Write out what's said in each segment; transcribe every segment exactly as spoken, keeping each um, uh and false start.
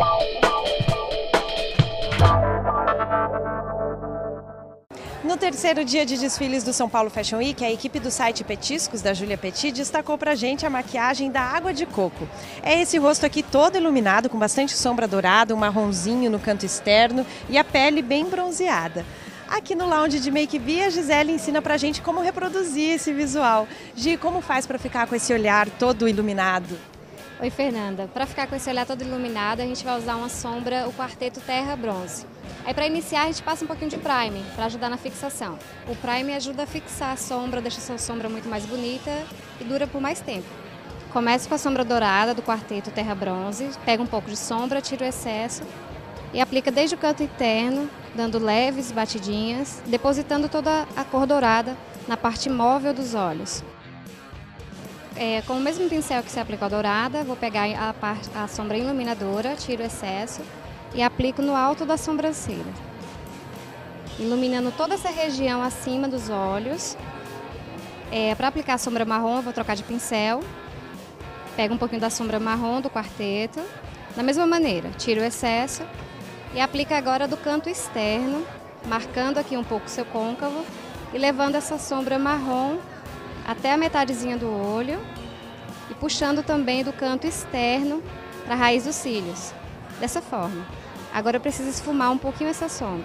No terceiro dia de desfiles do São Paulo Fashion Week, a equipe do site Petiscos, da Júlia Petit, destacou pra gente a maquiagem da água de coco. É esse rosto aqui todo iluminado, com bastante sombra dourada, um marronzinho no canto externo e a pele bem bronzeada. Aqui no lounge de Make Be, a Gisele ensina pra gente como reproduzir esse visual. Gi, como faz pra ficar com esse olhar todo iluminado? Oi, Fernanda. Para ficar com esse olhar todo iluminado, a gente vai usar uma sombra, o Quarteto Terra Bronze. Aí, para iniciar, a gente passa um pouquinho de primer para ajudar na fixação. O primer ajuda a fixar a sombra, deixa a sua sombra muito mais bonita e dura por mais tempo. Começa com a sombra dourada do Quarteto Terra Bronze, pega um pouco de sombra, tira o excesso e aplica desde o canto interno, dando leves batidinhas, depositando toda a cor dourada na parte móvel dos olhos. É, com o mesmo pincel que você aplicou a dourada, vou pegar a, parte, a sombra iluminadora, tiro o excesso e aplico no alto da sobrancelha, iluminando toda essa região acima dos olhos. É, para aplicar a sombra marrom, eu vou trocar de pincel, pego um pouquinho da sombra marrom do quarteto, da mesma maneira, tiro o excesso e aplico agora do canto externo, marcando aqui um pouco o seu côncavo e levando essa sombra marrom até a metadezinha do olho e puxando também do canto externo para a raiz dos cílios, dessa forma. Agora eu preciso esfumar um pouquinho essa sombra.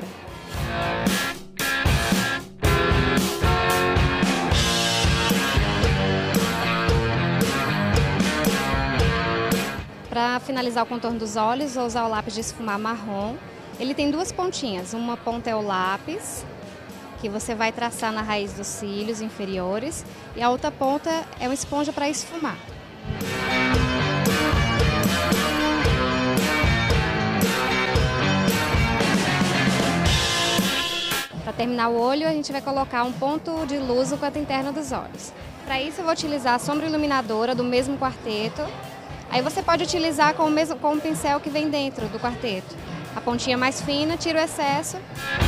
Para finalizar o contorno dos olhos, vou usar o lápis de esfumar marrom. Ele tem duas pontinhas, uma ponta é o lápis, que você vai traçar na raiz dos cílios inferiores, e a outra ponta é uma esponja para esfumar. Para terminar o olho, a gente vai colocar um ponto de luz no canto interno dos olhos. Para isso, eu vou utilizar a sombra iluminadora do mesmo quarteto. Aí você pode utilizar com o mesmo com o pincel que vem dentro do quarteto. A pontinha mais fina, tira o excesso.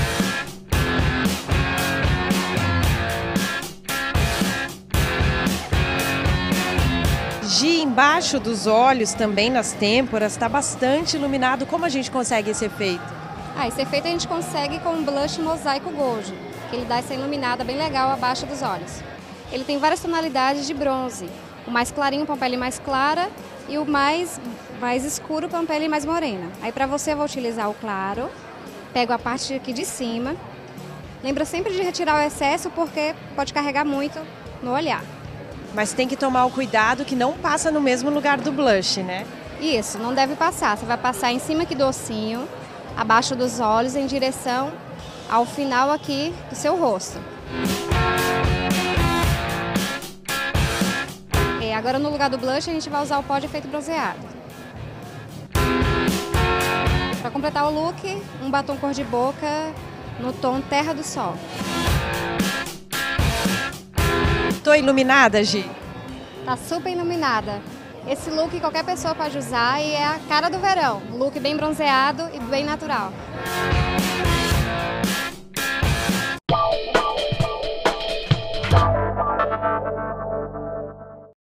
Gi, embaixo dos olhos, também nas têmporas, está bastante iluminado. Como a gente consegue esse efeito? Ah, esse efeito a gente consegue com o blush Mosaico Gold, que ele dá essa iluminada bem legal abaixo dos olhos. Ele tem várias tonalidades de bronze, o mais clarinho para uma pele mais clara e o mais, mais escuro para uma pele mais morena. Aí para você eu vou utilizar o claro, pego a parte aqui de cima. Lembra sempre de retirar o excesso porque pode carregar muito no olhar. Mas tem que tomar o cuidado que não passa no mesmo lugar do blush, né? Isso, não deve passar. Você vai passar em cima aqui do ossinho, abaixo dos olhos, em direção ao final aqui do seu rosto. E agora no lugar do blush a gente vai usar o pó de efeito bronzeado. Para completar o look, um batom cor de boca no tom Terra do Sol. Tô iluminada, Gi? Tá super iluminada. Esse look qualquer pessoa pode usar e é a cara do verão. Look bem bronzeado e bem natural.